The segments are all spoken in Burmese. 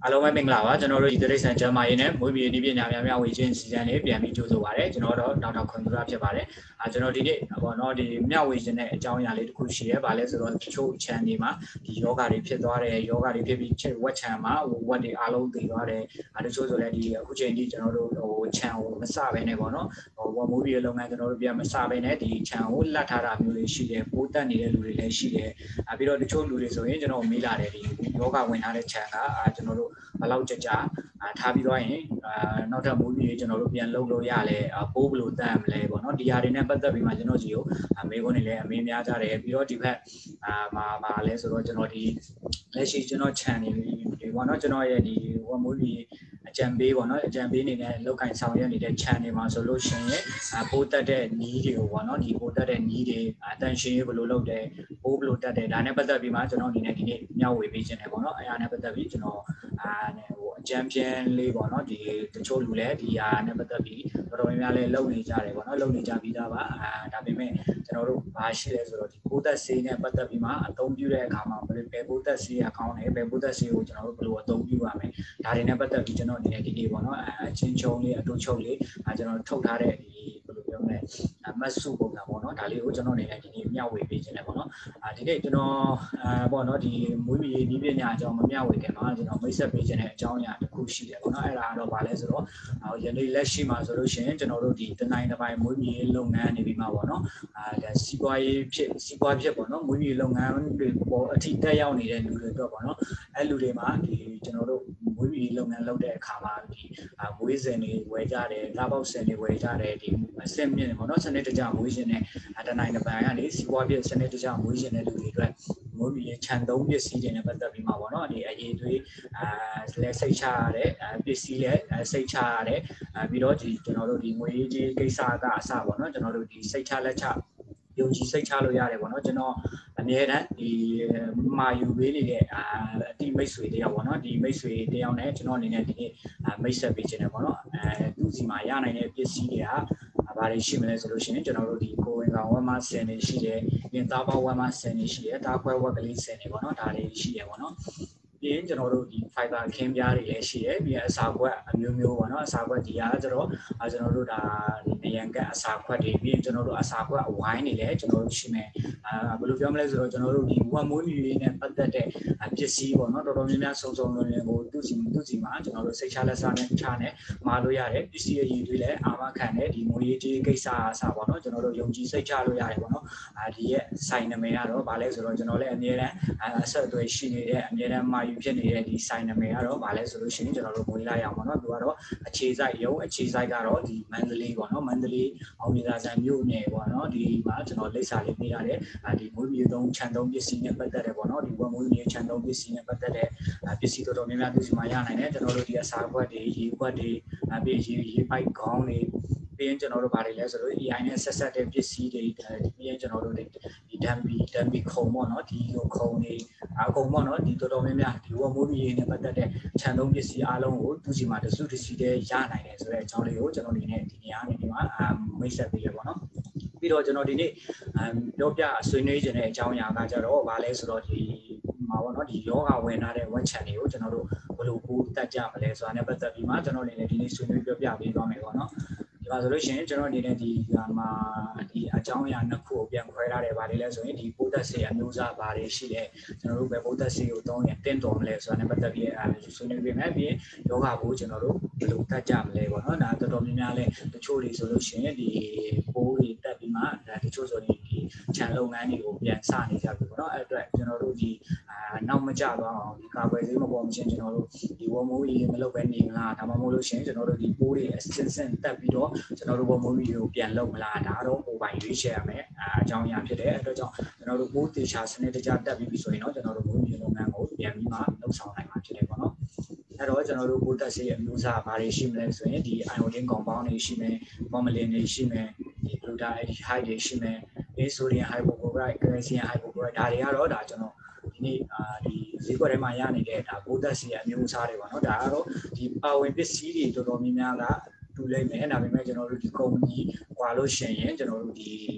အားလုံးပဲမင်္ဂလာပါကျွန်တော်တို့ဒီတိရစ္ဆာန်ကျန်းမာရေးနဲ့မွေးမြူရေးနည်းပညာများမျှဝေခြင်းစီစဉ်လေးပြန်ပြီးကြိုဆိုပါရစေကျွန်တော်တော့ဒေါက်တာခွန်သူရဖြစ်ပါတယ်ကျွန်တော်ဒီနေ့ပေါ့နော်ဒီမျှဝေခြင်းတဲ့အကြောင်းအရာလေးတစ်ခုရှိရဲဗာလဲဆိုတော့တချို့ channel တွေမှာဒီယောဂတွေဖြစ်သွားတယ်ယောဂတွေဖြစ်ပြီးဝက် channel မှာဝက်တွေအားလုံးတည်သွားတယ်တချို့ဆိုလည်းဒီအခုချိန်ကြီးကျွန်တော်တို့channel ကိုမစဘဲနဲ့ပေါ့နော်ဝက်မွေးမြူရေးလုပ်ငန်းကျွန်တော်တို့ပြန်မစဘဲနဲ့ဒီ channel ကိုလတ်ထားတာမျိုးလေးရှိတယ်ပိုးတက်နေတဲ့လူတွေလည်းရှိတယ်ပြီးတော့တချို့လူတွေဆိုရင်ကျွန်တော်မေးလာတယ်ဒီယောဂဝင်ထားတဲ့ channel ကကျွန်တော်တို့ဘယ်လောက်ကြာထားပြီးတော့ရင်နောက်ထပ်မွေးမြူရေးကျွန်တော်တို့ပြန်လုပ်လို့ရလဲပိုးဘယ်လိုတတ်မလဲပေါ့နော်ဒီဟာတွေနဲ့ပတ်သက်ပြီးမှကျွန်တော်ကြီးကိုမေးခွန်းတွေလည်းအမေးများကြတယ်ပြီးတော့ဒီဘက်မှာလဲဆိုတော့ကျွန်တော်ဒီလက်ရှိကျွန်တော် channel တွေပေါ့နော်ကျွန်တော်ရဲ့ဒီဝက်မွေးမြူရေးအကြံပေးပေါ့နော်အကြံပေးနေတဲ့လောက်ကင်ဆောင်ရွက်နေတဲ့ channel မှာဆိုလို့ရှိရင်ပိုးတက်တဲ့နီးတွေကိုပေါ့နော်ဒီပိုးတက်တဲ့နီးတွေအတန်ရှင်းဘယ်လိုလုပ်တယ်ပိုးဘယ်လိုတက်တယ်ဒါနဲ့ပတ်သက်ပြီးမှကျွန်တော်အနေနဲ့ဒီနေ့မျှဝေပေးခြင်းတယ်ပေါ့နော်အဲ့ဒါနဲ့ပတ်သက်ပြီးကျွန်တော်အကြံပြင်းလေးပေါ့နော်ဒီတချို့လူလည်းဒီဟာနဲ့ပတ်သက်ပြီးတော်တော်များများလည်းလုပ်နေကြတယ်ပေါ့နော်လုပ်နေကြပြီးသားပါဒါပေမဲ့ကျွန်တော်တို့ဘာရှိလဲဆိုတော့ဒီပိုးသက်ဆေးနဲ့ပတ်သက်ပြီးမှအသုံးပြုတဲ့အခါမှာဘယ်ပိုးသက်ဆေးအကောင်းတယ်ဘယ်ပိုးသက်ဆေးကိုကျွန်တော်တို့ဘယ်လိုအသုံးပြုရမလဲဒါတွေနဲ့ပတ်သက်ပြီးကျွန်တော်အနေနဲ့ဒီနေ့ပေါ့နော်အချင်းချုံလေးအတူချုပ်လေးကျွန်တော်ထုတ်ထားတဲ့ဒီဘယ်လိုပြောမလဲမတ်စုပုံစံပေါ့နော်ဒါလေးကိုကျွန်တော်အနေနဲ့ဒီနေ့မျှဝေပေးခြင်းတယ်ပေါ့နော်ဒီနေ့ကျွန်တော်ပေါ့နော်ဒီမွေးမြူရေးနည်းပညာအကြောင်းမမျှဝေခင်မှာကျွန်တော်မိတ်ဆက်ပေးခြင်းတဲ့အကြောင်းအရာတစ်ခုရှိတယ်ပေါ့နော်အဲ့ဒါကတော့ဗာလဲဆိုတော့ယနေ့လက်ရှိမှာဆိုလို့ရှိရင်ကျွန်တော်တို့ဒီတနိုင်တစ်ပိုင်းမွေးမြူရေးလုပ်ငန်းနေပြီးမှပေါ့နော်ဒါစီးပွားဖြစ်ပေါ့နော်မွေးမြူရေးလုပ်ငန်းတွေပေါ်အထိတက်ရောက်နေတဲ့လူတွေတော့ပေါ့နော်အဲ့လူတွေမှာဒီကျွန်တော်တို့မွေးမြူရေးလုပ်ငန်းလုပ်တဲ့အခါမှာဒီမွေးစင်တွေဝယ်ကြတယ်သားပေါက်စင်တွေဝယ်ကြတယ်ဒီအဆင့်မြင့်ပေါ့နော်စနစ်တကျမွေးရှင်တဲ့တနိုင်တစ်ပိုင်းကနေစီးပွားဖြစ်စနစ်တကျမွေးရှင်တဲ့လူတွေအတွက်မွေးမြူရေးခြံသုံးပစ္စည်းတွေနဲ့ပတ်သက်ပြီးမှပေါ့နော်ဒီအရေးသွေးလည်းစိတ်ချရတဲ့ပစ္စည်းလည်းစိတ်ချရတယ်ပြီးတော့ဒီကျွန်တော်တို့ဒီငွေရေးကြီးကိစ္စကအစပေါ့နော်ကျွန်တော်တို့ဒီစိတ်ချလက်ချယုံကြည်စိတ်ချလို့ရတယ်ပေါ့နော်ကျွန်တော်အမြဲတမ်းဒီမာယူပေးနေတဲ့အတိမိတ်ဆွေတယောက်ပေါ့နော်ဒီမိတ်ဆွေတယောက်နဲ့ကျွန်တော်အနေနဲ့ဒီနေ့မိတ်ဆက်ပေးခြင်းတယ်ပေါ့နော်သူ့စီမှာရနိုင်တဲ့ပစ္စည်းတွေကဘာတွေရှိမလဲဆိုလို့ရှိရင်ကျွန်တော်တို့ဒီကိုဝင်ကောင်ဝက်မဆင်နေရှိတယ်ပြင်သားပေါက်ဝက်မဆင်နေရှိတယ်တားခွဲဝက်ကလေးဆင်နေပေါ့နော်ဒါတွေရှိတယ်ပေါ့နော်ပြီးရင်ကျွန်တော်တို့ဒီ fiber ခင်းပြားတွေလည်းရှိတယ်ပြီးရင်အစာခွက်အမျိုးမျိုးပေါ့နော်အစာခွက်ဒီအားကျတော့ကျွန်တော်တို့ဒါနေရန်ကအစာခွက်တွေပြီးရင်ကျွန်တော်တို့အစာခွက်အဝိုင်းတွေလည်းကျွန်တော်တို့ရှိမယ်ဘယ်လိုပြောမလဲဆိုတော့ကျွန်တော်တို့ဒီဝက်မွေးမြူရေးနဲ့ပတ်သက်တဲ့ပစ္စည်းပေါ့နော်တော်တော်များများစုံစုံလွန်လွန်ကိုသူ့စီမှာကျွန်တော်တို့စိတ်ချလက်စားနဲ့ချနဲ့မှာလို့ရတယ်ပစ္စည်းအရေးတွေလည်းအာမခံတယ်ဒီငွေရေးကြီးကိစ္စအစပေါ့နော်ကျွန်တော်တို့ယုံကြည်စိတ်ချလို့ရတယ်ပေါ့နော်ဒီရဲ့ဆိုင်နာမည်ကတော့ဗာလဲဆိုတော့ကျွန်တော်လည်းအမြဲတမ်းအဆက်အသွယ်ရှိနေတဲ့အမြဲတမ်းမှာယူဖြစ်နေတဲ့ဒီဆိုင်နာမည်ကတော့ဗာလဲဆိုလို့ရှိရင်ကျွန်တော်တို့ငွေလိုက်အောင်ပေါ့နော်သူကတော့အခြေစိုက်ကတော့ဒီမန္တလေးပေါ့နော်မန္တလေးအောင်မြေသာဆန်မြို့နယ်ပေါ့နော်ဒီမှာကျွန်တော်လိပ်စာလေးပေးရတယ်ဒီမွေးမြူသုံးခြံသုံးပစ္စည်းနဲ့ပတ်သက်တယ်ပေါ့နော်ဒီဝက်မွေးမြူခြံသုံးပစ္စည်းနဲ့ပတ်သက်တဲ့ပစ္စည်းတော်တော်များများသူစီမှာရနိုင်တယ်ကျွန်တော်တို့ဒီအစာခွက်တွေရေခွက်တွေပြီးရေပိုက်ခေါင်းတွေပြီးရင်ကျွန်တော်တို့ဗာတွေလဲဆိုတော့ AI နဲ့ဆက်ဆက်တဲ့ပစ္စည်းတွေပြီးရင်ကျွန်တော်တို့ဒီဓာတ်မီခုံပေါ့နော်ဒီလိုခုံတွေအကုန်ပေါ့နော်ဒီတော်တော်များများဒီဝက်မွေးမြူရေးနဲ့ပတ်သက်တဲ့ခြံသုံးပစ္စည်းအားလုံးကိုသူစီမှာတစုတစီတည်းရနိုင်တယ်ဆိုတဲ့အကြောင်းလေးကိုကျွန်တော်ဒီနေ့ဒီနေရာနေဒီမှာမိတ်ဆက်ပေးရပေါ့နော်ပြီးတော့ကျွန်တော်ဒီနေ့ပြောပြဆွေးနွေးခြင်းတဲ့အကြောင်းအရာကကြတော့ဗာလဲဆိုတော့ဒီမှာပေါ့နော်ဒီယောဂဝင်လာတဲ့ web channel တွေကိုကျွန်တော်တို့ဘယ်လိုပို့တက်ကြမလဲဆိုတာနဲ့ပတ်သက်ပြီးမှကျွန်တော်အနေနဲ့ဒီနေ့ဆွေးနွေးပြောပြပေးသွားမယ်ပေါ့နော်ဒီမှာဆိုလို့ရှိရင်ကျွန်တော်အနေနဲ့ဒီမှာဒီအကြောင်းအရာနှစ်ခုကိုပြန်ခွဲထားတယ်ဗာလေလဲဆိုရင်ဒီပို့တက်စေအမျိုးအစားဗာတွေရှိတယ်ကျွန်တော်တို့ပဲပို့တက်စေကိုသုံးရင်တင်းတော်မလဲဆိုတာနဲ့ပတ်သက်ပြီးဆွေးနွေးပေးမယ်ပြီးရင်ယောဂကိုကျွန်တော်တို့ဘယ်လိုတက်ကြမလဲပေါ့နော်ဒါတော်တော်များများလဲတချို့တွေဆိုလို့ရှိရင်ဒီပိုးတွေတက်ပြီးမှတချို့ဆိုရင်ဒီခြံလုပ်ငန်းတွေကိုပြန်စနေကြပြီပေါ့နော်အဲ့အတွက်ကျွန်တော်တို့ဒီနောက်မကြသွားအောင်ဒီကာကွယ်ဆေးမပေါ်မချင်းကျွန်တော်တို့ဒီဝမိုးကြီးမလုပ်ပဲနေမလားဒါမှမဟုတ်လို့ရှိရင်ကျွန်တော်တို့ဒီပိုးတွေအစင်တက်ပြီးတော့ကျွန်တော်တို့ဝမိုးကြီးကိုပြန်လုပ်မလားဒါတော့ပုံပိုင်ရွေးချယ်ရမယ်အကြောင်းအရာဖြစ်တဲ့အတွက်ကြောင့်ကျွန်တော်တို့ပိုးတေချာစနစ်တကျတက်ပြီးပြီဆိုရင်တော့ကျွန်တော်တို့ဝမိုးကြီးလုပ်ငန်းကိုပြန်ပြီးမှလုပ်ဆောင်နိုင်မှာဖြစ်တယ်ပေါ့နော်အဲ့တော့ကျွန်တော်တို့ပိုးတက်ဆေးအမျိုးအစားဘာတွေရှိမလဲဆိုရင်ဒီ iodine compound တွေရှိမယ် formalin တွေရှိမယ်ဒီ glutathione တွေရှိမယ်ဒီ sodium hypochlorite calcium hypochlorite ဒါတွေကတော့ဒါကျွန်တော်ဒီနေ့ဒီဈေးကွက်ထဲမှာရနေတဲ့ဒါပိုးသက်စီအမျိုးအစားတွေပေါ့နော်ဒါကတော့ဒီပါဝင်ပစ္စည်းတွေတော်တော်များများကတူလိုက်မယ်ဒါပေမဲ့ကျွန်တော်တို့ဒီကုမ္ပဏီကွာလို့ရှိရင်ကျွန်တော်တို့ဒီ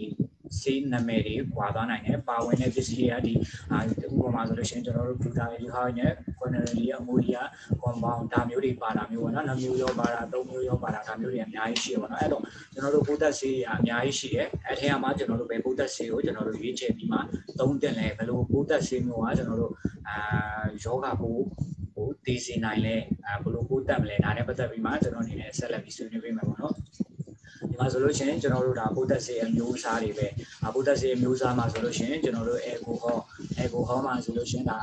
စေးနာမည်တွေကွာသွားနိုင်တယ်ပါဝင်တဲ့ပစ္စည်းတွေကဒီဥပမာဆိုလို့ရှိရင်ကျွန်တော်တို့ glutamate ဟာနဲ့ quinine အမိုဒီယာ compound ဒါမျိုးတွေပါတာမျိုးပေါ့နော်2မျိုးရောပါတာ3မျိုးရောပါတာဒါမျိုးတွေအများကြီးရှိရပါတော့အဲ့တော့ကျွန်တော်တို့ပိုးသက်ဆေးအများကြီးရှိတယ်အဲ့ထဲမှာကျွန်တော်တို့ပဲပိုးသက်ဆေးကိုကျွန်တော်တို့ရွေးချယ်ပြီးမှသုံးတင်လဲဘယ်လိုပိုးသက်ဆေးမျိုးကကျွန်တော်တို့ယောဂပိုးဟိုတည်စေနိုင်လဲဘယ်လိုပိုးသက်မလဲဒါနဲ့ပတ်သက်ပြီးမှကျွန်တော်အနေနဲ့ဆက်လက်ပြီးဆွေးနွေးပေးမယ်ပေါ့နော်ဒီမှာဆိုလို့ရှိရင်ကျွန်တော်တို့ဒါပိုးသက်ဆေးအမျိုးအစားတွေပဲပိုးသက်ဆေးအမျိုးအစားမှာဆိုလို့ရှိရင်ကျွန်တော်တို့ alcohol မှာဆိုလို့ရှိရင်ဒါ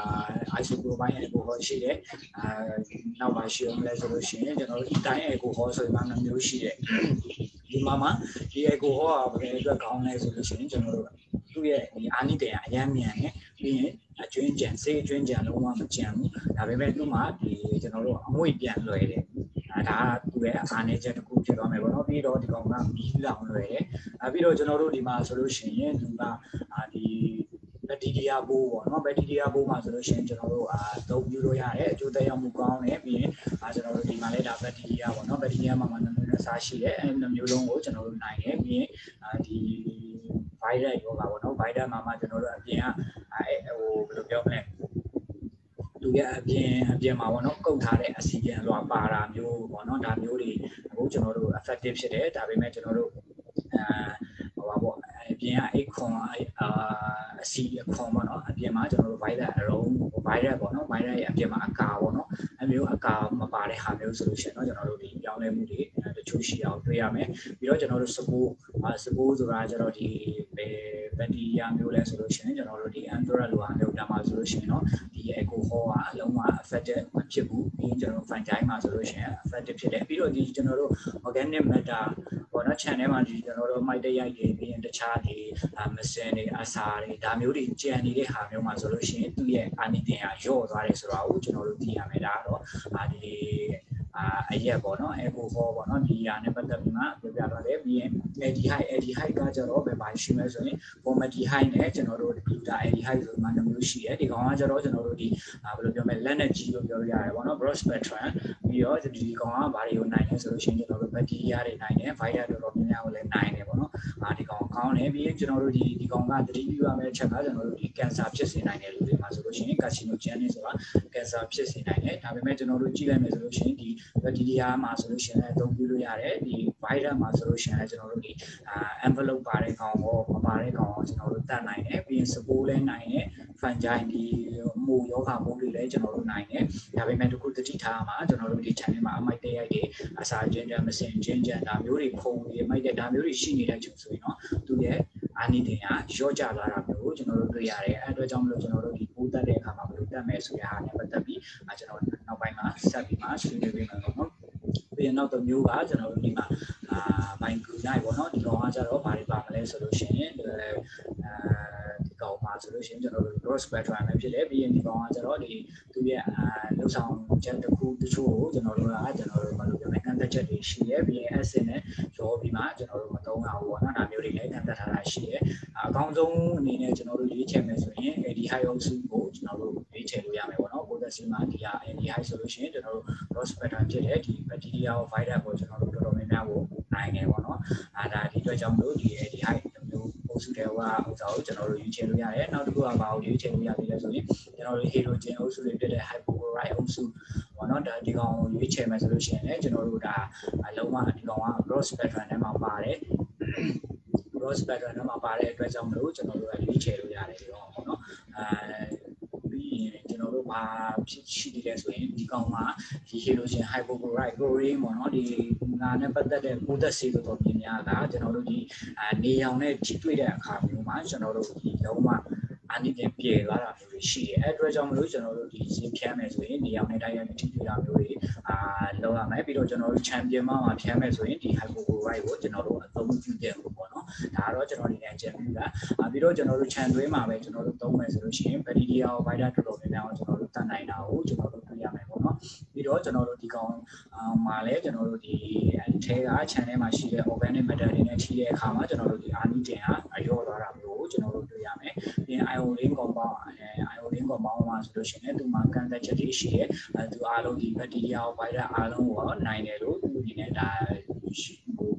isopropyl alcohol ရှိတယ်နောက်မှာရှိအောင်လဲဆိုလို့ရှိရင်ကျွန်တော်တို့ ethyl alcohol ဆိုပြီးမှ2မျိုးရှိတယ်ဒီမှာဒီ alcohol ကဘယ်အတွက်ကောင်းလဲဆိုလို့ရှိရင်ကျွန်တော်တို့သူ့ရဲ့ဒီအာနိသင်အရမ်းမြန်တယ်ပြီးရင်အကျွင်းကြံစေးအကျွင်းကြံလုံးဝမကြံဘူးဒါပေမဲ့သူ့မှာဒီကျွန်တော်တို့အငွေ့ပြန်လွယ်တယ်ဒါကသူ့ရဲ့အားနည်းချက်တစ်ခုဖြစ်သွားမယ်ပေါ့နော်ပြီးတော့ဒီကောင်ကမီးလောင်လွယ်တယ်ပြီးတော့ကျွန်တော်တို့ဒီမှာဆိုလို့ရှိရင်သူကဒီဘက်တီးရီးယားပိုးပေါ့နော်ဘက်တီးရီးယားပိုးမှာဆိုလို့ရှိရင်ကျွန်တော်တို့သုံးပြုလို့ရတယ်အကျိုးသက်ရောက်မှုကောင်းတယ်ပြီးရင်ကျွန်တော်တို့ဒီမှာလည်းဒါဘက်တီးရီးယားပေါ့နော်ဘက်တီးရီးယားမှာ2မျိုးစားရှိတယ်အဲ2မျိုးလုံးကိုကျွန်တော်တို့နိုင်တယ်ပြီးရင်ဒီ virus ရောပါပေါ့နော် virus မှာကျွန်တော်တို့အပြင်ကဟိုဘယ်လိုပြောမလဲသူရဲ့အပြင်မှာပေါ့နော်ကုတ်ထားတဲ့အစီပြန်ဆိုတာပါတာမျိုးပေါ့နော်ဒါမျိုးတွေအခုကျွန်တော်တို့ effective ဖြစ်တယ်ဒါပေမဲ့ကျွန်တော်တို့ဟိုပါပေါ့အပြင်ကအိတ်ခွန်အစီအခွန်ပေါ့နော်အပြင်မှာကျွန်တော်တို့ virus အလုံး virus ပေါ့နော် virus ရဲ့အပြင်မှာအကာပေါ့နော်အမျိုးအကာမပါတဲ့ဟာမျိုးဆိုလို့ရှိရင်တော့ကျွန်တော်တို့ဒီပြောင်းလဲမှုတွေတချို့ရှိအောင်တွေ့ရမယ်ပြီးတော့ကျွန်တော်တို့စပိုးဆိုတာကျတော့ဒီဘက်တီးရီးယားမျိုးလဲဆိုလို့ရှိရင်ကျွန်တော်တို့ဒီ anthrax လိုဟာမျိုးဒါမှဆိုလို့ရှိရင်တော့ဒီ alcohol ကအလုံးဝ effective မဖြစ်ဘူးပြီးကျွန်တော်တို့ fungi မှာဆိုလို့ရှိရင် effective ဖြစ်တယ်ပြီးတော့ဒီကျွန်တော်တို့ organic matter ပေါ့နော် channel မှာဒီကျွန်တော်တို့မိုက်တရိုက်တွေပြီးရင်တခြားဒီမစင်တွေအစာတွေဒါမျိုးတွေကြံနေတဲ့ဟာမျိုးမှာဆိုလို့ရှိရင်သူ့ရဲ့အာနိသင်ကလျော့သွားတယ်ဆိုတာကိုကျွန်တော်တို့သိရမယ်ဒါကတော့ဒီအရက်ပေါ့နော် alcohol ပေါ့နော်ဒီဟာနဲ့ပတ်သက်ပြီးမှပြောပြသွားတယ်ပြီးရင် aldehyde ကကျတော့ဘယ်မှာရှိမလဲဆိုရင် formaldehyde နဲ့ကျွန်တော်တို့ glutaraldehyde ဆိုမှ2မျိုးရှိတယ်ဒီကောင်ကကျတော့ကျွန်တော်တို့ဒီဘယ်လိုပြောမလဲလက်နဲ့ကြီးလို့ပြောလို့ရတယ်ပေါ့နော် broad spectrum ပြီးတော့ဒီကောင်ကဘာတွေကိုနိုင်လဲဆိုလို့ရှိရင်ကျွန်တော်တို့ bacteria တွေနိုင်တယ် virus တော်တော်များများကိုလည်းနိုင်တယ်ပေါ့နော်ဒီကောင်ကောင်းတယ်ပြီးရင်ကျွန်တော်တို့ဒီကောင်ကသတိပြုရမယ့်အချက်ကကျွန်တော်တို့ဒီ cancer ဖြစ်စေနိုင်တယ်လို့ဒီမှာဆိုလို့ရှိရင် carcinogenic ဆိုတာ cancer ဖြစ်စေနိုင်တယ်ဒါပေမဲ့ကျွန်တော်တို့ကြည့်လိုက်မယ်ဆိုလို့ရှိရင်ဒီ bacteria မှာဆိုလို့ရှိရင်လည်းအသုံးပြုလို့ရတယ်ဒီ virus မှာဆိုလို့ရှိရင်လည်းကျွန်တော်တို့ဒီenvelope ပါတဲ့ကောင်ကိုမပါတဲ့ကောင်ကိုကျွန်တော်တို့တတ်နိုင်တယ်ပြီးရင်စပိုးလည်းနိုင်တယ် fungi ဒီမူယောဂပိုးတွေလည်းကျွန်တော်တို့နိုင်တယ်ဒါပေမဲ့တခုတတိထားမှာကျွန်တော်တို့ဒီ channel မှာအမိုက်တရိုက်တွေအစာချင်းမစင်ချင်းဒါမျိုးတွေဖုံတွေမိုက်တဲ့ဒါမျိုးတွေရှိနေတဲ့ချိန်ဆိုရင်တော့သူရဲ့အာနိသင်ကရော့ကျလာတာမျိုးကိုကျွန်တော်တို့တွေ့ရတယ်အဲအတွက်ကြောင့်မလို့ကျွန်တော်တို့ဒီပိုးတက်တဲ့အခါမှာဘယ်လိုတက်မယ်ဆိုတဲ့ဟာနဲ့ပတ်သက်ပြီးကျွန်တော်နောက်ပိုင်းမှာဆက်ပြီးမှဆွေးနွေးပေးမယ်ပေါ့နော်ပြီးရင်နောက်တစ်မျိုးကကျွန်တော်တို့ဒီမှာbicunite ပေါ့နော်ဒီကောင်ကကျတော့ဘာတွေပါမလဲဆိုလို့ရှိရင်ဒီကောင်မှာဆိုလို့ရှိရင်ကျွန်တော်တို့ broad spectrum ပဲဖြစ်တယ်ပြီးရင်ဒီကောင်ကကျတော့ဒီသူရဲ့လုံဆောင်ချက်တစ်ခုတချို့ကိုကျွန်တော်တို့ဘာလို့ပြောလဲကန့်သက်ချက်တွေရှိရဲပြီးရင် acid နဲ့ရောပြီးမှကျွန်တော်တို့မသုံးရဘူးပေါ့နော်ဒါမျိုးတွေလည်းကန့်သက်ထားတာရှိရဲအကောင်းဆုံးအနေနဲ့ကျွန်တော်တို့ရွေးချယ်မယ်ဆိုရင် aldehyde အုပ်စုကိုကျွန်တော်တို့ရွေးချယ်လို့ရမယ်ပေါ့နော် potassium မှာဒီဟာ aldehyde ဆိုလို့ရှိရင်ကျွန်တော်တို့ broad spectrum ဖြစ်တယ်ဒီ bacteria ကို virus ကိုကျွန်တော်တို့တော်တော်များများကိုနိုင်တယ်ပေါ့နော်ဒါဒီအတွက်ကြောင့်မလို့ဒီ aldehyde မျိုးအုပ်စုတွေကဥစ္စာကိုကျွန်တော်တို့ရွေးချယ်လို့ရတယ်နောက်တစ်ခုကဘာကိုရွေးချယ်လို့ရသေးလဲဆိုရင်ကျွန်တော်တို့ halogen အုပ်စုတွေဖြစ်တဲ့ hypochlorite အုပ်စုပေါ့နော်ဒါဒီကောင်ကိုရွေးချယ်မယ်ဆိုလို့ရှိရင်လည်းကျွန်တော်တို့ဒါလုံးဝဒီကောင်က broad spectrum ထဲမှာပါတယ် broad spectrum ထဲမှာပါတဲ့အတွက်ကြောင့်မလို့ကျွန်တော်တို့ရွေးချယ်လို့ရတယ်ဒီကောင်ပေါ့နော်ပြီးရင်ကျွန်တော်တို့ဘာဖြစ်ရှိနေလဲဆိုရင်ဒီကောင်မှာဒီ halogen hypochlorite chlorine ပေါ့နော်ဒီနာနဲ့ပတ်သက်တဲ့ပိုးသက်ဆေးတော်တော်များများကကျွန်တော်တို့ဒီနေရောင်နဲ့ထိတွေ့တဲ့အခါမျိုးမှာကျွန်တော်တို့ဒီလုံးဝအာနိသင်ပြေသွားတာမျိုးရှိတယ်အဲ့အတွက်ကြောင့်မလို့ကျွန်တော်တို့ဒီဈေးဖြန်းမယ်ဆိုရင်နေရောင်နဲ့တိုက်ရိုက်ထိတွေ့တာမျိုးတွေလောက်ရမယ်ပြီးတော့ကျွန်တော်တို့ champion မှာဖြန်းမယ်ဆိုရင်ဒီ hypochlorite ကိုကျွန်တော်တို့အသုံးပြုတယ်ပေါ့နော်ဒါကတော့ကျွန်တော်ဒီအကြံပြုတာပြီးတော့ကျွန်တော်တို့ channel သွင်းမှာပဲကျွန်တော်တို့သုံးမယ်ဆိုလို့ရှိရင် bacteria ရော virus တော်တော်များများကိုကျွန်တော်တို့တတ်နိုင်တာကိုကျွန်တော်တို့တွေ့ရမယ်ပေါ့နော်ပြီးတော့ကျွန်တော်တို့ဒီကောင်မှာလည်းကျွန်တော်တို့ဒီထဲက channel မှာရှိတဲ့ organic matter တွေနဲ့ထိတဲ့အခါမှာကျွန်တော်တို့ဒီအာနိသင်ကအရော့သွားတာမျိုးကိုကျွန်တော်တို့တွေ့ရမယ်ပြီးရင် iodine compound မှာဆိုလို့ရှိရင်သူမှာကန့်သက်ချက်တွေရှိတယ်သူအားလုံးဒီ bacteria ရော virus အားလုံးကိုနိုင်တယ်လို့သူအနေနဲ့ဒါဟိုဘယ်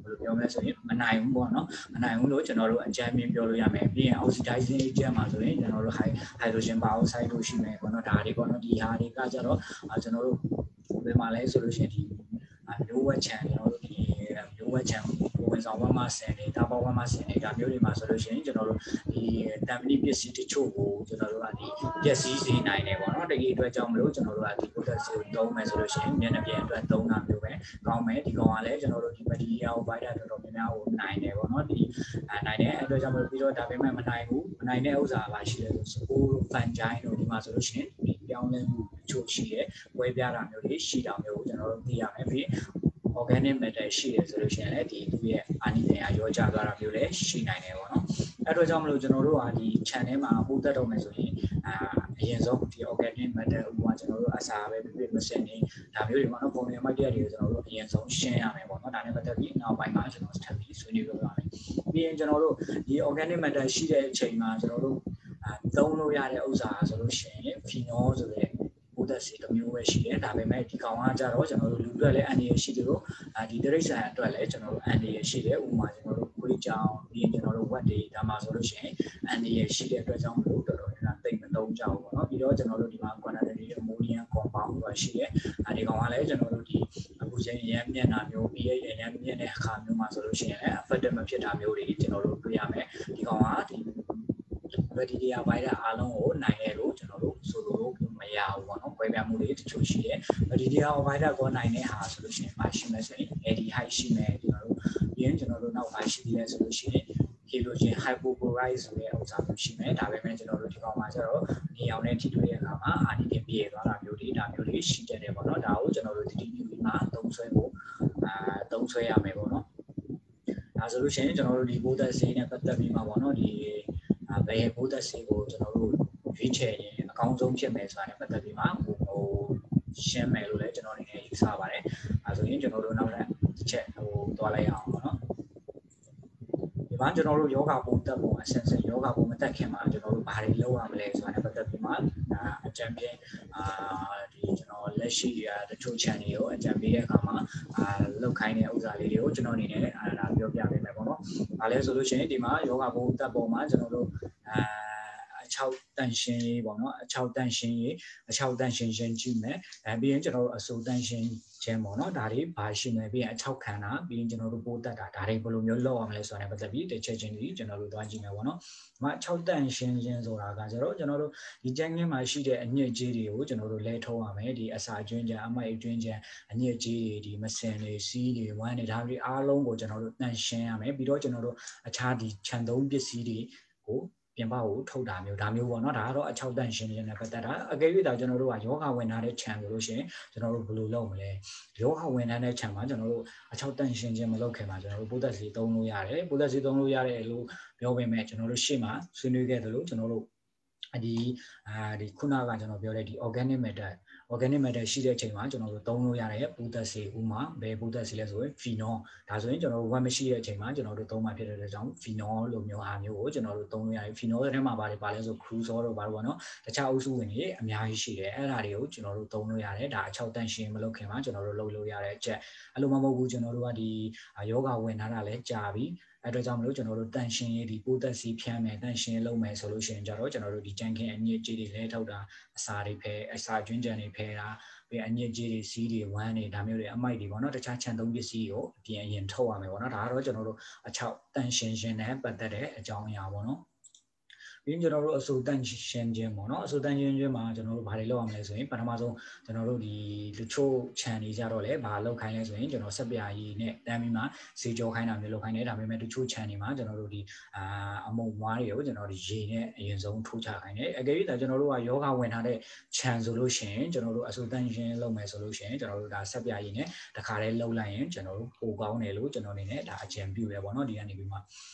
ပြောမလဲဆိုရင်မနိုင်ဘူးပေါ့နော်မနိုင်ဘူးလို့ကျွန်တော်တို့အကြမ်းမြင်ပြောလို့ရမယ်ပြီးရင် oxidizing agent မှာဆိုရင်ကျွန်တော်တို့ hydrogen peroxide တို့ရှိမယ်ပေါ့နော်ဒါတွေပေါ့နော်ဒီဟာတွေကကြတော့ကျွန်တော်တို့ဘယ်မှာလဲဆိုလို့ရှိရင်ဒီမျိုးဝက်ချန်ကျွန်တော်တို့ဒီမျိုးဝက်ချန်ဝင်ဆောင်ဝမ်းမဆန်နေတာပေါ်ဝမ်းမဆန်နေတာမျိုးတွေမှာဆိုလို့ရှိရင်ကျွန်တော်တို့ဒီတံပတိပစ္စည်းတချို့ကိုကျွန်တော်တို့ကဒီပျက်စီးစေနိုင်တယ်ပေါ့နော်တကယ်အတွက်ကြောင့်မလို့ကျွန်တော်တို့ကဒီ product ကိုသုံးမယ်ဆိုလို့ရှိရင်မျက်နှာပြင်အတွက်သုံးတာမျိုးပဲကောင်းမယ်ဒီကောင်ကလည်းကျွန်တော်တို့ဒီ material provider တော်တော်များများကိုနိုင်တယ်ပေါ့နော်ဒီနိုင်တဲ့အတွက်ကြောင့်မလို့ပြီးတော့ဒါပေမဲ့မနိုင်ဘူးမနိုင်တဲ့ဥစ္စာပါရှိတယ်ဆိုစပိုး fungine တို့ဒီမှာဆိုလို့ရှိရင်ဒီပြောင်းလဲမှုတချို့ရှိတယ်ဝဲပြားတာမျိုးတွေရှိတာမျိုးကိုကျွန်တော်တို့သိရမယ်ပြီး organic matter ရှိတယ်ဆိုလို့ရှိရင်လည်းဒီသူရဲ့အာနိသင်ရောကျသွားတာမျိုးလည်းရှိနိုင်တယ်ပေါ့နော်အဲ့တော့ကြောင့်မလို့ကျွန်တော်တို့ကဒီ channel မှာပို့သက်တော့မယ်ဆိုရင်အရင်ဆုံးဒီ organic matter ဥပမာကျွန်တော်တို့အစာပဲပြပြမစင်နေဒါမျိုးတွေပေါ့နော်ပုံမှန်မိုက်တဲ့တွေကိုကျွန်တော်တို့အရင်ဆုံးရှင်းရမယ်ပေါ့နော်ဒါနဲ့ပတ်သက်ပြီးနောက်ပိုင်းမှာကျွန်တော်ထပ်ပြီးဆွေးနွေးလို့ရမယ်ပြီးရင်ကျွန်တော်တို့ဒီ organic matter ရှိတဲ့အချိန်မှာကျွန်တော်တို့သုံးလို့ရတဲ့ဥစ္စာဆိုလို့ရှိရင် phenol ဆိုတဲ့ပိုးသက်စီတစ်မျိုးပဲရှိတယ်ဒါပေမဲ့ဒီကောင်ကကြတော့ကျွန်တော်တို့လူတွေလည်းအန်ဒီရရှိတယ်လို့ဒီတိရစ္ဆာန်အတွက်လည်းကျွန်တော်တို့အန်ဒီရရှိတယ်ဥပမာကျွန်တော်တို့ခွေးကြောင်ပြီးရင်ကျွန်တော်တို့ဝက်တွေဒါမှဆိုလို့ရှိရင်အန်ဒီရရှိတဲ့အတွက်ကြောင့်မလို့တော်တော်များများသိမသုံးကြဘူးပေါ့နော်ပြီးတော့ကျွန်တော်တို့ဒီမှာ quantity ammonium compound ဆိုတာရှိတယ်ဒီကောင်ကလည်းကျွန်တော်တို့ဒီအခုချိန်ရမ်းမျက်နှာမျိုး pH ရမ်းမျက်တဲ့အခါမျိုးမှာဆိုလို့ရှိရင်လည်း affected မဖြစ်တာမျိုးတွေကျွန်တော်တို့တွေ့ရမယ်ဒီကောင်ကဒီ bacteria virus အားလုံးကိုနိုင်တယ်လို့ကျွန်တော်တို့ဆိုလို့မရဘူးပေါ့နော်။ကွဲပြားမှုတွေတချို့ရှိတယ်။ bacteria virus ကိုနိုင်တဲ့ဟာဆိုလို့ရှိရင်မရှိမယ်ဆိုရင် aldehyde ရှိမယ်ကျွန်တော်တို့ပြီးရင်ကျွန်တော်တို့နောက်ပိုင်းရှိသေးတယ်ဆိုလို့ရှိရင် halogen hypochlorite ဆိုတဲ့ဥစ္စာမျိုးရှိမယ်။ဒါပေမဲ့ကျွန်တော်တို့ဒီကောင်မှာကျတော့နေအောင်နဲ့ထိတွေ့တဲ့အခါမှာအာနိသင်ပြည့်သွားတာမျိုးတွေဒါမျိုးတွေရှိတတ်တယ်ပေါ့နော်။ဒါကိုကျွန်တော်တို့ဒီမျိုးတွေမှာသုံးဆွဲဖို့သုံးဆွဲရမယ်ပေါ့နော်။ဒါဆိုလို့ရှိရင်ကျွန်တော်တို့ဒီပိုးသက်ဆေးနဲ့ပတ်သက်ပြီးမှာပေါ့နော်ဒီဘယ်ပိုးသက်ဆေးကိုကျွန်တော်တို့ရွေးချယ်ရင်အကောင်းဆုံးဖြစ်မယ်ဆိုတာနဲ့ပတ်သက်ပြီးမှရှင်းမယ်လို့လည်းကျွန်တော်အနေနဲ့ယူဆပါတယ်အဲဆိုရင်ကျွန်တော်တို့နောက်တစ်ချက်သွားလိုက်အောင်ပေါ့နော်ဒီမှာကျွန်တော်တို့ယောဂပိုးတက်ပုံအဆင့်ဆင့်ယောဂပိုးမတက်ခင်မှာကျွန်တော်တို့ဘာတွေလုပ်ရမလဲဆိုတာနဲ့ပတ်သက်ပြီးမှအကြံပေးဒီကျွန်တော်လက်ရှိတချို့ channel တွေကိုအကြံပေးတဲ့အခါမှာလောက်ခိုင်းတဲ့ဥစ္စာလေးတွေကိုကျွန်တော်အနေနဲ့ဒါပြောပြပေးမယ်ပေါ့နော်။ဒါလဲဆိုလို့ရှိရင်ဒီမှာယောဂပိုးတက်ပုံမှာကျွန်တော်တို့အချောက်တန့်ရှင်းရေးပေါ့နော်အချောက်တန့်ရှင်းရေးအချောက်တန့်ရှင်းခြင်းကြည့်မယ်ပြီးရင်ကျွန်တော်တို့အစိုးတန့်ရှင်းခြင်းပေါ့နော်ဒါတွေဘာရှိမယ်ပြီးရင်အချောက်ခံတာပြီးရင်ကျွန်တော်တို့ပိုးတက်တာဒါတွေဘယ်လိုမျိုးလုပ်အောင်လဲဆိုတာနဲ့ပတ်သက်ပြီးတစ်ချက်ချင်းကြီးကျွန်တော်တို့သွားကြည့်မယ်ပေါ့နော်ဒီမှာအချောက်တန့်ရှင်းခြင်းဆိုတာကကျတော့ကျွန်တော်တို့ဒီကျန်းကင်းမှာရှိတဲ့အညစ်အကြေးတွေကိုကျွန်တော်တို့လဲထုံးရမယ်ဒီအစာကျွင်းချံအမိုက်ကျွင်းချံအညစ်အကြေးတွေဒီမစင်တွေစီးတွေဝမ်းတွေဒါတွေအားလုံးကိုကျွန်တော်တို့တန့်ရှင်းရမယ်ပြီးတော့ကျွန်တော်တို့အခြားဒီခြံသုံးပစ္စည်းတွေကိုပြင်ပကိုထုတ်တာမျိုးဒါမျိုးပေါ့နော်ဒါကတော့အချောက်တန့်ရှင်းခြင်းနဲ့ပတ်သက်တာအကယ်၍ဒါကျွန်တော်တို့ကယောဂဝင်ထားတဲ့ခြံဆိုလို့ရှိရင်ကျွန်တော်တို့ဘယ်လိုလုပ်မလဲယောဂဝင်ထားတဲ့ခြံမှာကျွန်တော်တို့အချောက်တန့်ရှင်းခြင်းမလုပ်ခင်မှာကျွန်တော်တို့ပိုးသက်ဆေးသုံးလို့ရတယ်ပိုးသက်ဆေးသုံးလို့ရတယ်လို့ပြောပေမဲ့ကျွန်တော်တို့ရှေ့မှာဆွေးနွေးခဲ့သလိုကျွန်တော်တို့ဒီခုနကကျွန်တော်ပြောတဲ့ဒီ organic matter ရှိတဲ့အချိန်မှာကျွန်တော်တို့သုံးလို့ရတဲ့ပိုးသက်ဆေးဥမာဘယ်ပိုးသက်ဆေးလဲဆိုရင် phenol ဒါဆိုရင်ကျွန်တော်တို့ wet မရှိတဲ့အချိန်မှာကျွန်တော်တို့သုံးမှဖြစ်တဲ့အတွက်ကြောင့် phenol လိုမျိုးဟာမျိုးကိုကျွန်တော်တို့သုံးလို့ရတယ် phenol ထဲမှာပါလဲဆို cruisol တို့ပါတော့ဗောနော်တခြားအုပ်စုဝင်တွေအများကြီးရှိတယ်အဲ့ဒါတွေကိုကျွန်တော်တို့သုံးလို့ရတယ်ဒါအချောက်တန့်ရှင်းမလုပ်ခင်မှာကျွန်တော်တို့လုပ်လို့ရတဲ့အချက်အဲ့လိုမှမဟုတ်ဘူးကျွန်တော်တို့ကဒီယောဂဝင်ထားတာလဲကြာပြီအဲ့တော့ကြောင့်မလို့ကျွန်တော်တို့တန့်ရှင်းရေးဒီပိုးသက်စီဖြန်းမယ်တန့်ရှင်းလုပ်မယ်ဆိုလို့ရှိရင်ကြတော့ကျွန်တော်တို့ဒီကြံခင်းအညစ်အကြေးတွေလဲထုတ်တာအစာတွေဖဲအစာကျွင်းကြံတွေဖဲတာပြီးအညစ်အကြေးတွေစီးတွေဝမ်းတွေဒါမျိုးတွေအမိုက်တွေပေါ့နော်တခြားခြံသုံးပစ္စည်းကိုအပြင်အရင်ထုတ်ရမယ်ပေါ့နော်ဒါကတော့ကျွန်တော်တို့အချောက်တန့်ရှင်းခြင်းနဲ့ပတ်သက်တဲ့အကြောင်းအရာပေါ့နော်ပြီးရင်ကျွန်တော်တို့အစိုးတန့်ရှင်းခြင်းပေါ့နော်အစိုးတန့်ရှင်းခြင်းမှာကျွန်တော်တို့ဘာတွေလုပ်ရမလဲဆိုရင်ပထမဆုံးကျွန်တော်တို့ဒီလူချို့ခြံနေကြတော့လေဘာလုပ်ခိုင်းလဲဆိုရင်ကျွန်တော်ဆက်ပြာရည်နဲ့တမ်းပြီးမှစေကြောခိုင်းတာမျိုးလုပ်ခိုင်းတယ်ဒါပေမဲ့လူချို့ခြံနေမှာကျွန်တော်တို့ဒီအမုံမွားတွေကိုကျွန်တော်တို့ရေနဲ့အရင်ဆုံးထိုးချခိုင်းတယ်အကယ်၍ဒါကျွန်တော်တို့ကယောဂဝင်ထားတဲ့ခြံဆိုလို့ရှိရင်ကျွန်တော်တို့အစိုးတန့်ရှင်းလုပ်မယ်ဆိုလို့ရှိရင်ကျွန်တော်တို့ဒါဆက်ပြာရည်နဲ့တခါတည်းလှုပ်လိုက်ရင်ကျွန်တော်တို့ပိုကောင်းတယ်လို့ကျွန်တော်အနေနဲ့ဒါအကြံပြုရပေါ့နော်ဒီကနေပြီးမှ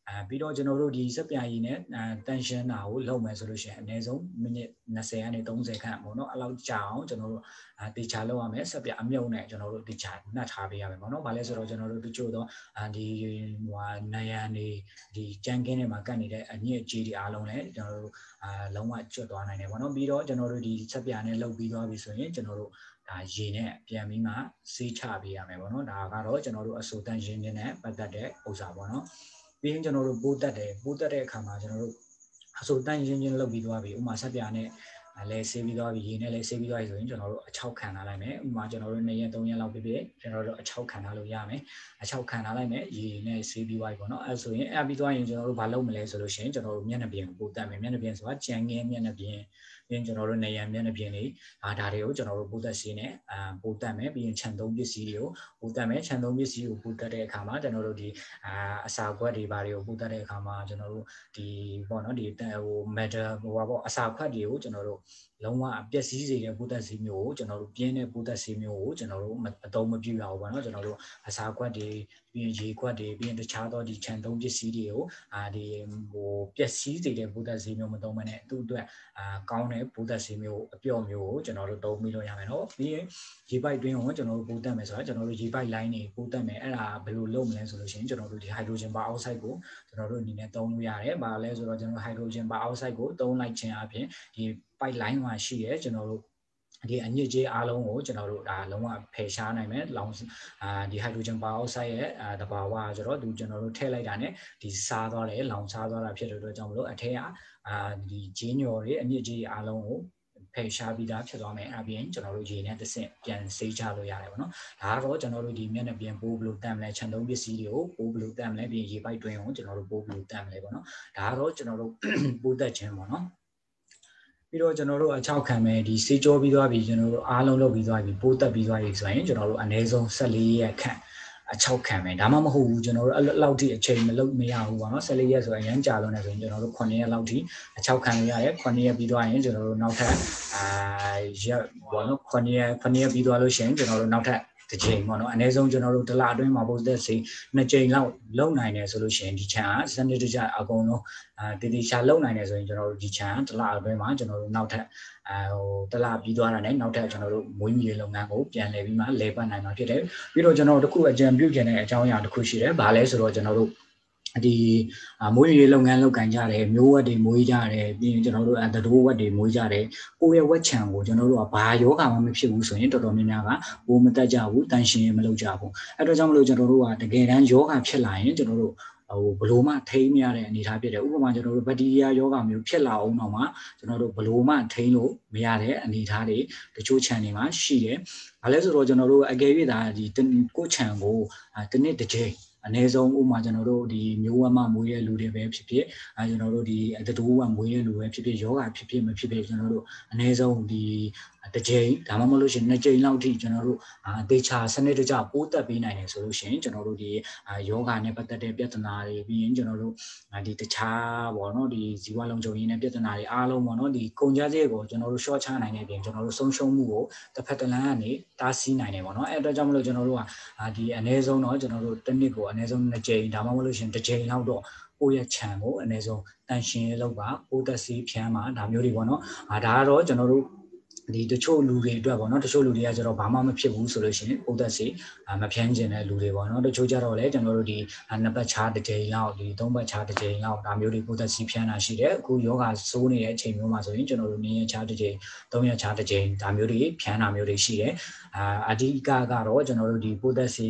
ပြီးတော့ကျွန်တော်တို့ဒီစက်ပြာရည်နဲ့တန်ရှင်းတာကိုလုပ်မယ်ဆိုလို့ရှိရင်အနည်းဆုံးမိနစ်20ကနေ30ခန့်ပေါ့နော်အဲ့လောက်ကြာအောင်ကျွန်တော်တို့တေချာလုပ်ရမယ်စက်ပြာအမြုပ်နဲ့ကျွန်တော်တို့တေချာနှက်ထားပေးရမယ်ပေါ့နော်ဘာလဲဆိုတော့ကျွန်တော်တို့တချို့တော့ဒီနိုင်ရန်တွေဒီကြမ်းကင်းတွေမှာကတ်နေတဲ့အညစ်အကြေးတွေအားလုံးလည်းကျွန်တော်တို့လုံးဝကျွတ်သွားနိုင်တယ်ပေါ့နော်ပြီးတော့ကျွန်တော်တို့ဒီစက်ပြာနဲ့လုပ်ပြီးသွားပြီဆိုရင်ကျွန်တော်တို့ရေနဲ့ပြန်ပြီးမှဆေးချပေးရမယ်ပေါ့နော်ဒါကတော့ကျွန်တော်တို့အဆိုတန်ရှင်းခြင်းနဲ့ပတ်သက်တဲ့ဥစ္စာပေါ့နော်ပြီးရင်ကျွန်တော်တို့ပိုးတက်တဲ့အခါမှာကျွန်တော်တို့အဆိုတန်ရှင်းခြင်းလုပ်ပြီးသွားပြီဥမာဆက်ပြာနဲ့လဲဆေးပြီးသွားပြီရေနဲ့လဲဆေးပြီးသွားပြီဆိုရင်ကျွန်တော်တို့အချောက်ခံထားလိုက်မယ်ဥမာကျွန်တော်တို့2ရက်3ရက်လောက်ပြကျွန်တော်တို့အချောက်ခံထားလို့ရမယ်အချောက်ခံထားလိုက်မယ်ရေနဲ့ဆေးပြီးသွားပြီပေါ့နော်အဲဆိုရင်ပြီးသွားရင်ကျွန်တော်တို့ဘာလုပ်မလဲဆိုလို့ရှိရင်ကျွန်တော်တို့မျက်နှာပြင်ကိုပိုးတက်မယ်မျက်နှာပြင်ဆိုတာကြံငင်းမျက်နှာပြင်ပြီးကျွန်တော်တို့နေရမျက်နှာပြင်တွေဒါတွေကိုကျွန်တော်တို့ပိုးတက်ဆေးနဲ့ပိုးတက်မယ်ပြီးရင်ခြံသုံးပစ္စည်းတွေကိုပိုးတက်မယ်ခြံသုံးပစ္စည်းကိုပိုးတက်တဲ့အခါမှာကျွန်တော်တို့ဒီအစာခွက်တွေဘာတွေကိုပိုးတက်တဲ့အခါမှာကျွန်တော်တို့ဒီပေါ့နော်ဒီmetal ပေါ့အစာခွက်တွေကိုကျွန်တော်တို့လုံးဝပျက်စီးစေတဲ့ပိုးတက်ဆေးမျိုးကိုကျွန်တော်တို့ပြင်းတဲ့ပိုးတက်ဆေးမျိုးကိုကျွန်တော်တို့အသုံးမပြုရဘူးပေါ့နော်ကျွန်တော်တို့အစာခွက်တွေပြီးရင်ရေခွက်တွေပြီးရင်တခြားသောဒီခြံသုံးပစ္စည်းတွေကိုဒီပျက်စီးစေတဲ့ပိုးတက်ဆေးမျိုးမသုံးဘဲနဲ့သူ့အတွက်ကောင်းတဲ့ပိုးတက်ဆေးမျိုးအပျော့မျိုးကိုကျွန်တော်တို့သုံးပြီးလို့ရမယ်နော်ပြီးရင်ရေပိုက်တွင်းကိုကျွန်တော်တို့ပိုးတက်မယ်ဆိုတာကျွန်တော်တို့ရေပိုက်လိုင်းတွေပိုးတက်မယ်အဲ့ဒါဘယ်လိုလုပ်မလဲဆိုလို့ရှိရင်ကျွန်တော်တို့ဒီ hydrogen peroxide ကိုကျွန်တော်တို့အနေနဲ့သုံးလို့ရတယ်။ဘာလဲဆိုတော့ကျွန်တော် hydrogen peroxide ကိုသုံးလိုက်ခြင်းအပြင်ဒီ pipe line မှာရှိရဲကျွန်တော်တို့ဒီအညစ်အကြေးအားလုံးကိုကျွန်တော်တို့ဒါလုံးဝဖယ်ရှားနိုင်မယ်လောင်ဒီ hydrogen peroxide ရဲ့သဘာဝဆိုတော့သူကျွန်တော်တို့ထည့်လိုက်တာ ਨੇ ဒီစားသွားတယ်လောင်စားသွားတာဖြစ်တဲ့အတွက်ကြောင့်မလို့အထက်ကဒီဂျင်းညော်တွေအညစ်အကြေးအားလုံးကိုဖယ်ရှားပြီးသားဖြစ်သွားမယ်အပြင်ကျွန်တော်တို့ရေနဲ့တစ်ဆင့်ပြန်ဆေးချလို့ရတယ်ပေါ့နော်ဒါကတော့ကျွန်တော်တို့ဒီမျက်နှာပြင်ပိုးဘယ်လိုတတ်မလဲခြံသုံးပစ္စည်းတွေကိုပိုးဘယ်လိုတတ်မလဲပြီးရေပိုက်တွင်းကိုကျွန်တော်တို့ပိုးဘယ်လိုတတ်မလဲပေါ့နော်ဒါကတော့ကျွန်တော်တို့ပိုးတတ်ခြင်းပေါ့နော်ပြီးတော့ကျွန်တော်တို့အချောက်ခံမယ်ဒီဆေးကြောပြီးသွားပြီကျွန်တော်တို့အားလုံးလုပ်ပြီးသွားပြီပိုးတက်ပြီးသွားပြီဆိုရင်ကျွန်တော်တို့အနည်းဆုံး14ရက်ခန့်အချောက်ခံမယ်ဒါမှမဟုတ်ဘူးကျွန်တော်တို့အဲ့လောက်ထိအချိန်မလုပ်မရဘူးပေါ့နော်14ရက်ဆိုရင်ရမ်းကြာလို့နေဆိုရင်ကျွန်တော်တို့9ရက်လောက်ထိအချောက်ခံလို့ရတယ်9ရက်ပြီးသွားရင်ကျွန်တော်တို့နောက်ထပ်ရက်ပေါ့နော်9ရက်ပြီးသွားလို့ရှိရင်ကျွန်တော်တို့နောက်ထပ်တစ်ချိန်ပေါ့နော်အနည်းဆုံးကျွန်တော်တို့တစ်လအတွင်းမှာပိုးသက်စီ2ချိန်လောက်လုံနိုင်တယ်ဆိုလို့ရှိရင်ဒီချန်ကစနစ်တကျအကုန်လုံးတည်တည်ရှာလုံနိုင်တယ်ဆိုရင်ကျွန်တော်တို့ဒီချန်တစ်လအတွင်းမှာကျွန်တော်တို့နောက်ထပ်တစ်လပြီးသွားတာနဲ့နောက်ထပ်ကျွန်တော်တို့မွေးမြူရေးလုပ်ငန်းကိုပြန်လည်ပြီးမှလဲပတ်နိုင်မှာဖြစ်တယ်ပြီးတော့ကျွန်တော်တို့တခုအကြံပြုချင်တဲ့အကြောင်းအရာတစ်ခုရှိတယ်။ဘာလဲဆိုတော့ကျွန်တော်တို့ဒီမွေးမြူရေးလုပ်ငန်းလုပ်ကင်ကြတယ်မျိုးဝက်တွေမွေးကြတယ်ပြီးရင်ကျွန်တော်တို့သတိုးဝက်တွေမွေးကြတယ်ကိုယ့်ရဲ့ဝက်ချံကိုကျွန်တော်တို့ကဘာယောဂမှမဖြစ်ဘူးဆိုရင်တော်တော်များများကဘိုးမတက်ကြဘူးတန်ရှင်မလုပ်ကြဘူးအဲ့တော့ကြောင့်မလို့ကျွန်တော်တို့ကတကယ်တမ်းယောဂဖြစ်လာရင်ကျွန်တော်တို့ဘလို့မှထိန်းမရတဲ့အနေအထားဖြစ်တယ်ဥပမာကျွန်တော်တို့ဘက်တီးရီးယားယောဂမျိုးဖြစ်လာအောင်တော့မှကျွန်တော်တို့ဘလို့မှထိန်းလို့မရတဲ့အနေအထားတွေတချို့ခြံတွေမှာရှိတယ်။ဘာလဲဆိုတော့ကျွန်တော်တို့အကယ်၍ဒါဒီကိုခြံကိုတစ်နှစ်တစ်ကြိမ်အနည်းဆုံးဥမာကျွန်တော်တို့ဒီမျိုးဝက်မှမွေးရလူတွေပဲဖြစ်ဖြစ်ကျွန်တော်တို့ဒီတတိုးဝက်မွေးရလူပဲဖြစ်ဖြစ်ယောဂဖြစ်ဖြစ်မဖြစ်ဖြစ်ကျွန်တော်တို့အနည်းဆုံးဒီတစ်ကြိမ်ဒါမှမဟုတ်လို့ရှိရင်2ကြိမ်လောက်ထိကျွန်တော်တို့အသေးချာစနစ်တကျပိုးတက်ပေးနိုင်တယ်ဆိုလို့ရှိရင်ကျွန်တော်တို့ဒီယောဂနဲ့ပတ်သက်တဲ့ပြဿနာတွေပြီးရင်ကျွန်တော်တို့ဒီတခြားပေါ့နော်ဒီဇီဝလုံခြုံရေးနဲ့ပြဿနာတွေအားလုံးပေါ့နော်ဒီကုန်ကြစရိတ်ကိုကျွန်တော်တို့ short ချနိုင်တဲ့ပြင်ကျွန်တော်တို့ဆုံးရှုံးမှုကိုတစ်ဖက်တစ်လမ်းကနေတားဆီးနိုင်တယ်ပေါ့နော်အဲ့အတွက်ကြောင့်မလို့ကျွန်တော်တို့ကဒီအနည်းဆုံးတော့ကျွန်တော်တို့တစ်နှစ်ကိုအနည်းဆုံး2ကြိမ်ဒါမှမဟုတ်လို့ရှိရင်1ကြိမ်လောက်တော့ကိုယ့်ရဲ့ခြံကိုအနည်းဆုံးတန်ရှင်းလောက်ပါပိုးသက်စီးဖြန်းပါဒါမျိုးတွေပေါ့နော်ဒါကတော့ကျွန်တော်တို့ဒီတချို့လူတွေအတွက်ပေါ့နော်တချို့လူတွေကကျတော့ဘာမှမဖြစ်ဘူးဆိုလို့ရှိရင်ပိုးသက်စီမဖြန်းကျင်တဲ့လူတွေပေါ့နော်တချို့ကြတော့လေကျွန်တော်တို့ဒီနှစ်ပတ်ချားတစ်ကြိမ်လောက်ဒီသုံးပတ်ချားတစ်ကြိမ်လောက်ဒါမျိုးတွေပိုးသက်စီဖြန်းတာရှိတယ်အခုယောဂဆိုးနေတဲ့အချိန်မျိုးမှာဆိုရင်ကျွန်တော်တို့2ရက်ချားတစ်ကြိမ်3ရက်ချားတစ်ကြိမ်ဒါမျိုးတွေဖြန်းတာမျိုးတွေရှိတယ်အဓိကကတော့ကျွန်တော်တို့ဒီပိုးသက်စီ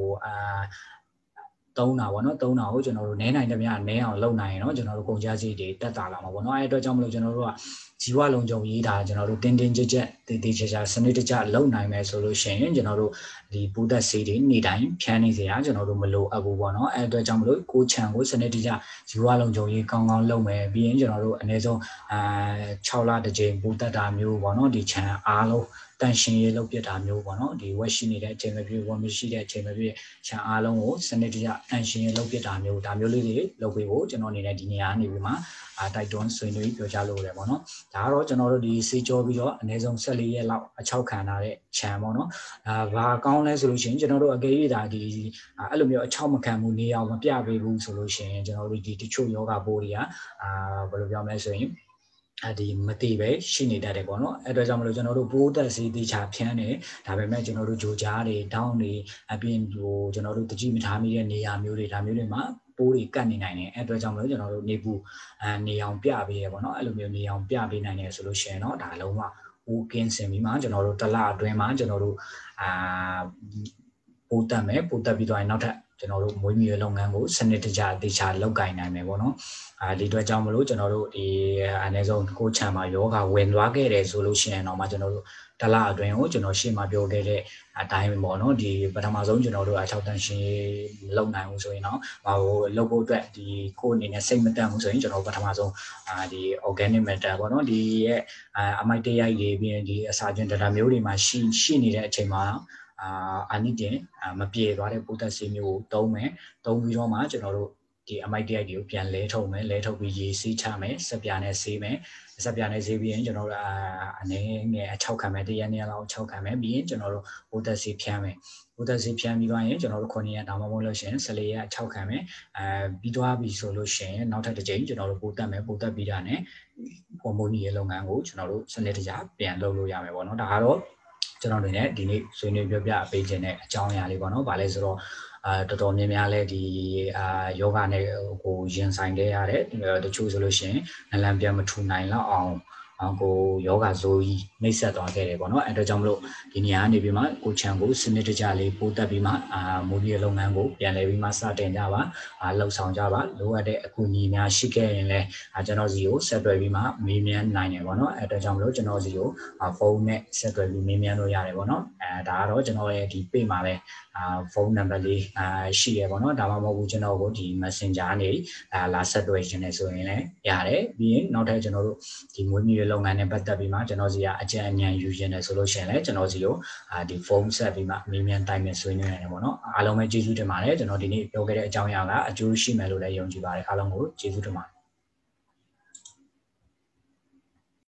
သုံးတာပေါ့နော်သုံးတာကိုကျွန်တော်တို့နည်းနိုင်တဲ့များနည်းအောင်လုပ်နိုင်ရင်တော့ကျွန်တော်တို့ကုန်ကြစည်တွေတက်တာလာမှာပေါ့နော်အဲ့အတွက်ကြောင့်မလို့ကျွန်တော်တို့ကဇီဝလုံခြုံရေးဒါကျွန်တော်တို့တင်းတင်းကြပ်ကြပ်တည်တည်ချာချာစနစ်တကျလုပ်နိုင်မယ်ဆိုလို့ရှိရင်ကျွန်တော်တို့ဒီပိုးသက်ဆေးတွေနေ့တိုင်းဖြန်းနေစရာကျွန်တော်တို့မလိုအပ်ဘူးပေါ့နော်အဲ့အတွက်ကြောင့်မလို့ကိုချံကိုစနစ်တကျဇီဝလုံခြုံရေးကောင်းကောင်းလုပ်မယ်ပြီးရင်ကျွန်တော်တို့အနည်းဆုံး6လတစ်ကြိမ်ပိုးသက်တာမျိုးပေါ့နော်ဒီချံအားလုံးတန်ရှင်ရေးလုပ်ပြတာမျိုးပေါ့နော်ဒီဝက်ရှိနေတဲ့အချိန်မပြည့်ဝက်မရှိတဲ့အချိန်မပြည့်ခြံအားလုံးကိုစနစ်တကျတန်ရှင်ရေးလုပ်ပြတာမျိုးဒါမျိုးလေးတွေလုပ်ပေးဖို့ကျွန်တော်အနေနဲ့ဒီနေရာနေပြီးမှတိုက်တွန်းဆွေးနွေးပြောကြားလို့ရတယ်ပေါ့နော်ဒါကတော့ကျွန်တော်တို့ဒီစေးကြောပြီးတော့အနည်းဆုံး14ရက်လောက်အချောက်ခံရတဲ့ခြံပေါ့နော်ဘာကောင်းလဲဆိုလို့ရှိရင်ကျွန်တော်တို့အကယ်၍ဒါဒီအဲ့လိုမျိုးအချောက်မခံမှုနေအောင်မပြပေးဘူးဆိုလို့ရှိရင်ကျွန်တော်တို့ဒီတချို့ယောဂပိုးတွေကဘယ်လိုပြောမလဲဆိုရင်ဒီမတိပဲရှိနေတတ်တယ်ပေါ့နော်အဲ့တော့ကြောင့်မလို့ကျွန်တော်တို့ပိုးသက်စေးတိချာဖြန်းတယ်ဒါပေမဲ့ကျွန်တော်တို့ဂျိုကြားတွေတောင်းတွေအပြင်ဟိုကျွန်တော်တို့တကြည့်မထားမိတဲ့နေရာမျိုးတွေဒါမျိုးတွေမှာပိုးတွေကတ်နေနိုင်တယ်အဲ့အတွက်ကြောင့်မလို့ကျွန်တော်တို့နေပူနေအောင်ပြပေးရပေါ့နော်အဲ့လိုမျိုးနေအောင်ပြပေးနိုင်တယ်ဆိုလို့ရှိရင်တော့ဒါလုံးဝပိုးကင်းစင်ပြီးမှကျွန်တော်တို့တစ်လအတွင်းမှာကျွန်တော်တို့ပိုးတက်မယ်ပိုးတက်ပြီးတော့နောက်ထပ်ကျွန်တော်တို့မွေးမြူရေးလုပ်ငန်းကိုစနစ်တကျတေချာလုပ်ကိုင်နိုင်မယ်ပေါ့နော်ဒီအတွက်ကြောင့်မလို့ကျွန်တော်တို့ဒီအနည်းဆုံးကိုချမ်းမှာယောဂဝင်သွားခဲ့တယ်ဆိုလို့ရှိရင်တော့မှကျွန်တော်တို့တလအတွင်းကိုကျွန်တော်ရှေ့မှာပြောခဲ့တဲ့အတိုင်းပေါ့နော်ဒီပထမဆုံးကျွန်တော်တို့6တန်းရှင်းလုပ်နိုင်ဘူးဆိုရင်တော့ဟိုလုပ်ဖို့အတွက်ဒီကိုအနေနဲ့စိတ်မတန်ဘူးဆိုရင်ကျွန်တော်ပထမဆုံးဒီ organic matter ပေါ့နော်ဒီရဲ့အမိုက်တရိုက်တွေပြီးရင်ဒီအစာချင်း data မျိုးတွေမှာရှိနေတဲ့အချိန်မှာအာနိတင်မပြေသွားတဲ့ပိုးသက်ဆေးမျိုးကိုသုံးမယ်သုံးပြီးတော့မှကျွန်တော်တို့ဒီအမိုက်တရိုက်တွေကိုပြန်လဲထုတ်မယ်လဲထုတ်ပြီးရေစီးချမယ်စက်ပြာနဲ့ဆေးမယ်စက်ပြာနဲ့ဆေးပြီးရင်ကျွန်တော်တို့အနေငယ်အချောက်ခံမယ်တရက်နေ့လောက်အချောက်ခံမယ်ပြီးရင်ကျွန်တော်တို့ပိုးသက်ဆေးဖြန်းမယ်ပိုးသက်ဆေးဖြန်းပြီးသွားရင်ကျွန်တော်တို့9ရက်ဒါမှမဟုတ်လို့ရှိရင်14ရက်အချောက်ခံမယ်ပြီးသွားပြီဆိုလို့ရှိရင်နောက်ထပ်တစ်ကြိမ်ကျွန်တော်တို့ပိုးသက်မယ်ပိုးသက်ပြီးတာနဲ့ဟော်မုန်းရဲ့လုပ်ငန်းကိုကျွန်တော်တို့စနစ်တကျပြန်လုပ်လို့ရမယ်ပေါ့နော်ဒါကတော့ကျွန်တော်တို့ねဒီနေ့ဆွေးနွေးပြောပြပေးခြင်းတဲ့အကြောင်းအရာလေးပေါ့နော်ဗာလဲဆိုတော့တော်တော်များများလဲဒီယောဂနဲ့ကိုရင်ဆိုင်ခဲ့ရတယ်တချို့ဆိုလို့ရှိရင်နလန်ပြန်မထူနိုင်တော့အောင်ကိုယောဂဇိုးကြီးနှိမ့်ဆက်သွားခဲ့တယ်ပေါ့နော်အဲ့တော့ကြောင့်မလို့ဒီနေရာကနေပြီးမှကိုချံကိုစနစ်တကျလေးပို့တက်ပြီးမှမူလလုပ်ငန်းကိုပြန်လဲပြီးမှစတင်ကြပါလှုပ်ဆောင်ကြပါလိုအပ်တဲ့အကူအညီများရှိခဲ့ရင်လည်းကျွန်တော်စီကိုဆက်သွယ်ပြီးမှမေးမြန်းနိုင်တယ်ပေါ့နော်အဲ့တော့ကြောင့်မလို့ကျွန်တော်စီကိုဖုန်းနဲ့ဆက်သွယ်ပြီးမေးမြန်းလို့ရတယ်ပေါ့နော်ဒါကတော့ကျွန်တော်ရဲ့ဒီ page မှာပဲဖုန်းနံပါတ်လေးရှိရပေါ့နော်ဒါမှမဟုတ်ဘူးကျွန်တော်ကိုဒီ Messenger နေလာဆက်သွယ်ခြင်းနဲ့ဆိုရင်လည်းရတယ်ပြီးရင်နောက်ထပ်ကျွန်တော်တို့ဒီမွေးမြူရေးလုပ်ငန်းနဲ့ပတ်သက်ပြီးမှကျွန်တော်စီကအကြံဉာဏ်ယူခြင်းနဲ့ဆိုလို့ရှိရင်လည်းကျွန်တော်စီကိုဒီဖုန်းဆက်ပြီးမှမေးမြန်းတိုင်ပင်ဆွေးနွေးရတယ်ပေါ့နော်အားလုံးပဲကျေးဇူးတင်ပါတယ်ကျွန်တော်ဒီနေ့ပြောခဲ့တဲ့အကြောင်းအရာကအကျိုးရှိမယ်လို့လည်းယုံကြည်ပါတယ်အားလုံးကိုကျေးဇူးတင်ပါတယ်